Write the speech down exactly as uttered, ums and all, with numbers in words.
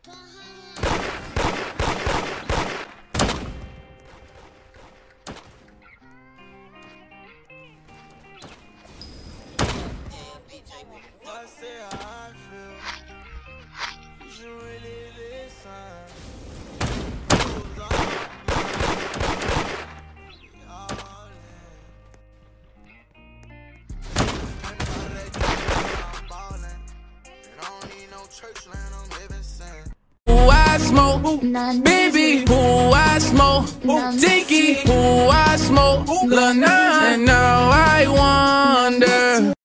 Who I smoke, baby, who I smoke, Tiki, who I smoke, Lana, and now I wonder.